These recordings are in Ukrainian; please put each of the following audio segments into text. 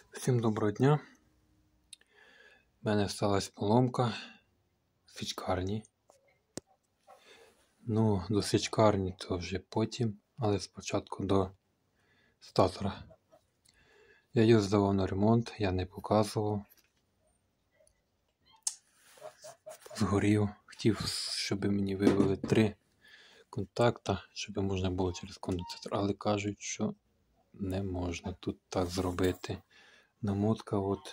Всім доброго дня. У мене сталася поломка в свічкарні. До свічкарні то вже потім, але спочатку до статора. Я її здавав на ремонт, я не показував. Згорів. Хотів, щоб мені вивели 3 контакта, щоб можна було через конденсатор, але кажуть, що не можна тут так зробити. Намотка от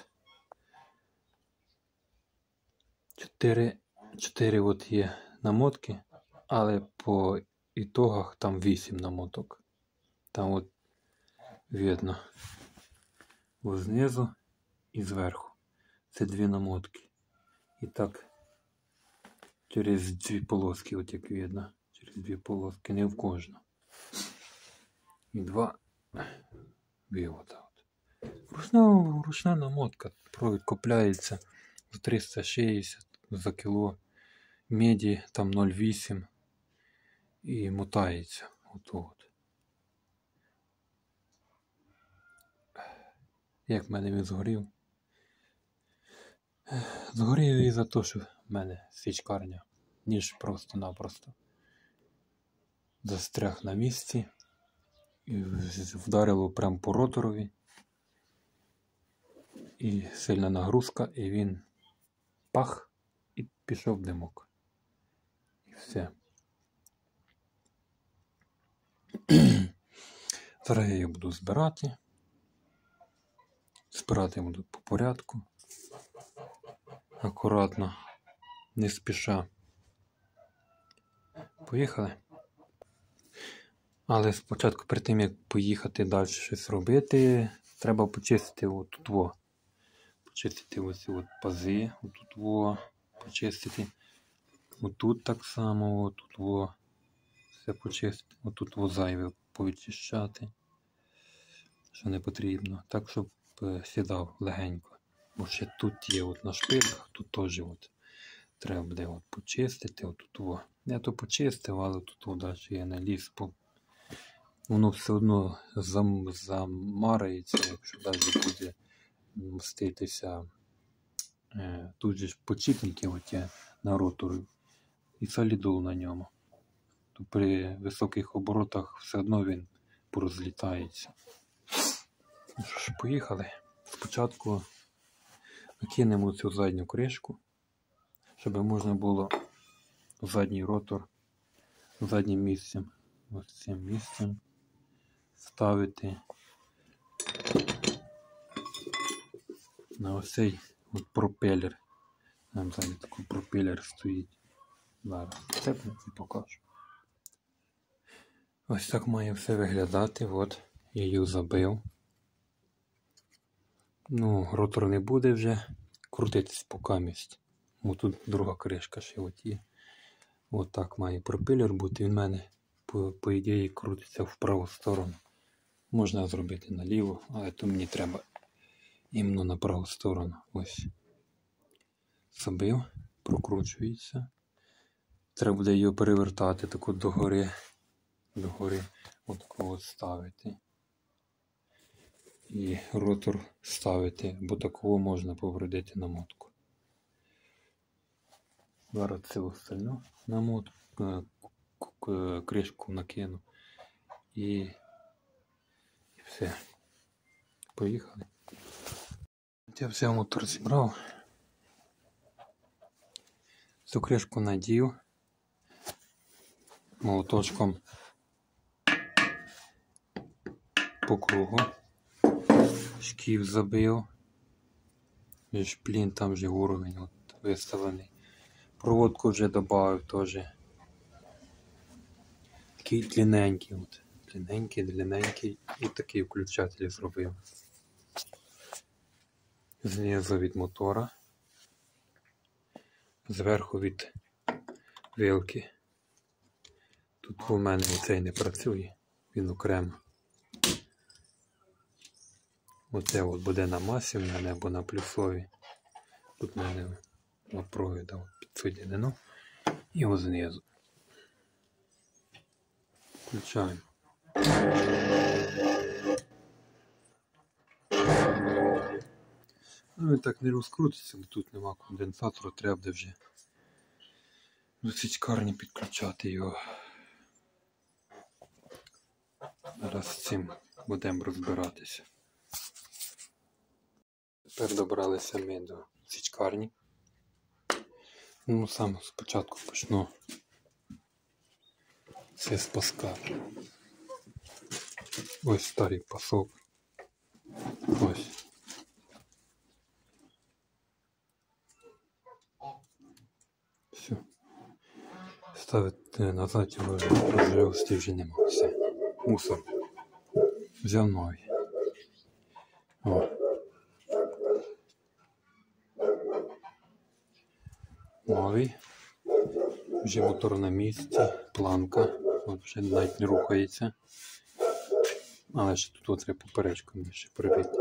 4 от є намотки, але по ітогах там 8 намоток. Там от видно знизу і зверху. Це 2 намотки. І так через 2 полоски, от як видно. Через 2 полоски, не в кожну. І 2 вивода. Ручна намотка. Провід купляється за 360 за кіло. Меді там 0,8 і мотається. От. Як в мене він згорів? Згорів і за те, що в мене свічкарня, ніж просто-напросто застряг на місці і вдарило прямо по роторові. І сильна нагрузка, і він пах, і пішов димок. І все. Зараз я її буду збирати. Збирати буду по порядку. Акуратно, не спіша. Поїхали. Але спочатку, перед тим як поїхати далі щось робити, треба почистити отут. Почистити ось пази, отут почистити. Отут так само, отут все почистити. Отут зайве повичищати, що не потрібно. Так, щоб сідав легенько. Бо ще тут є на шпильках, тут теж треба буде почистити. Отут. Я то почистив, але тут далі я не ліз. Воно все одно замарається, якщо навіть буде мститися. Тут же ж почіпники є на роторі і солідол на ньому. То при високих оборотах все одно він порозлітається. Ну що ж, поїхали. Спочатку накинемо цю задню кришку, щоб можна було задній ротор заднім місцем, ось цим місцем ставити на ось цей пропелер. Там ззаді такий пропелер стоїть. Зараз цепну і покажу. Ось так має все виглядати. От, я її забив. Ротор не буде вже крутитись покамість. Тут друга кришка ще є. Ось так має пропелер бути. Він в мене, по ідеї, крутиться в праву сторону. Можна зробити наліво, але то мені треба іменно на праву сторону. Ось. Забив, прокручується. Треба буде її перевертати таку догори. От ставити. І ротор ставити, бо такого можна повредити намотку. Зараз цю остальну намотку, кришку накину і все. Поїхали. Я все мотор зібрав. Цю кришку надів молоточком по кругу. Шків забив. Шплін там вже уровень виставлений. Проводку вже додав теж. Такий длинненький. Длинненький. І такий включатель зробив. Знизу від мотора. Зверху від вилки. Тут у мене цей не працює. Він окремо. Оце буде на масі в мене або на плюсові. Тут в мене провіда підсоєднено. І ось знизу. Включаємо. Ну, він так не розкрутиться, бо тут нема конденсатора, треба буде вже до січкарні підключати його. Зараз з цим будемо розбиратися. Тепер добралися ми до січкарні. Ну, саме спочатку почну це з паска. Ось старий пасок. Ось. Все. Ставити назад його розживості вже нема. Все. Мусор. Взяв новий. О. Новий. Вже мотор на місці. Планка. От вже навіть не рухається. Але ще тут треба поперечку ще прибити.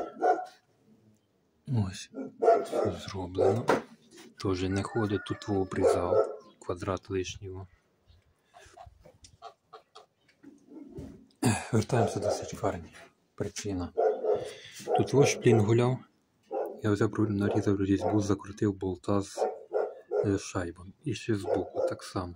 Ось. Все зроблено. Тоже не ходить, тут обрізав. Квадрат лишнього. Вертаємося до січкарні. Причина. Тут ось шплін гуляв. Я взяв, нарізав різьбу, закрутив болта з шайбом. І ще збоку так само.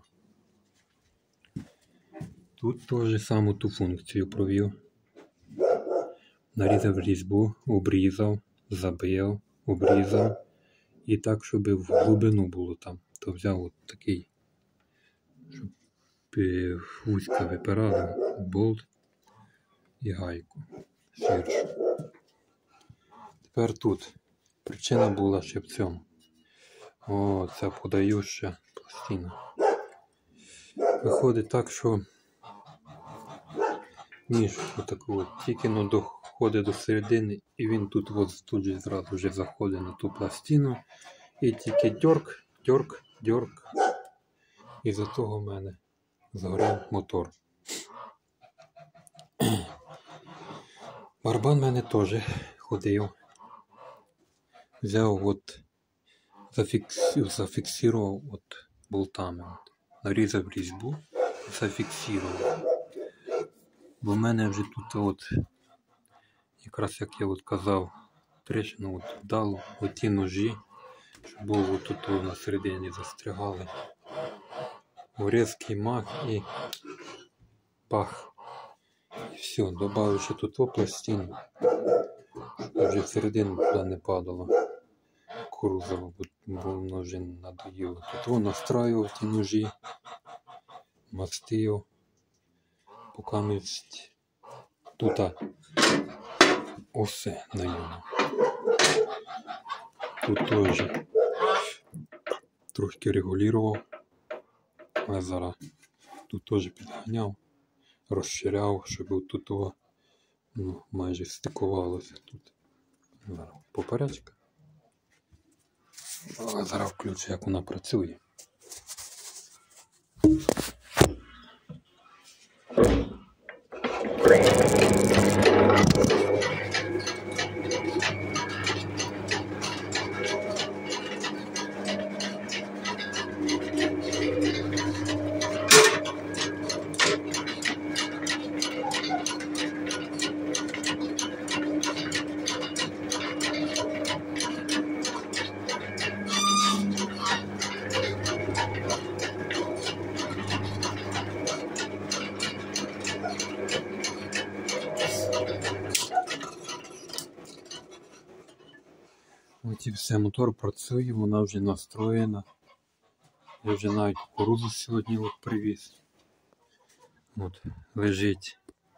Тут теж саму ту функцію провів. Нарізав різьбу, обрізав, забив, обрізав. І так, щоб в глибину було там. То взяв от такий, щоб вузько випирали болт і гайку ширшу. Тепер тут. Причина була ще в цьому. О, це подающа пластина. Виходить так, що ніж отаку от, тільки доходить до середини, і він тут же зразу вже заходить на ту пластину. І тільки дьорк. І за того в мене згорів мотор. Барабан в мене теж ходив. Взяв от, зафіксував от болтами. От. Нарізав різьбу, зафіксував. Бо в мене вже тут от, якраз як я от казав, трещину от дало, оті ножі, щоб було тут на середині застрягали. Різкий мах і пах. І все, добавив ще тут пластину, щоб вже всередину туди не падало кузова, бо воно вже надоїло. Тут настраював ті ножі, мастив, поки тут усе на ньому. Тут теж трошки регулював, але зараз тут теж підганяв, розширяв, щоб тут майже стикувалося тут. Зараз поперечка. А зараз включу, як вона працює. Ось і все, мотор працює, вона вже настроєна. Я вже навіть кукурудзу сьогодні от привіз. От, лежить.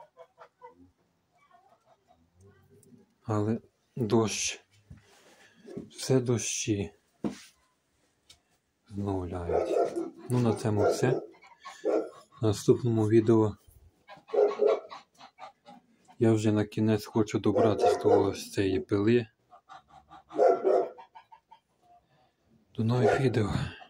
Але дощ. Все дощі зновляють. Ну на цьому все. В наступному відео я вже на кінець хочу добратися до ось цієї пили. До нових відео.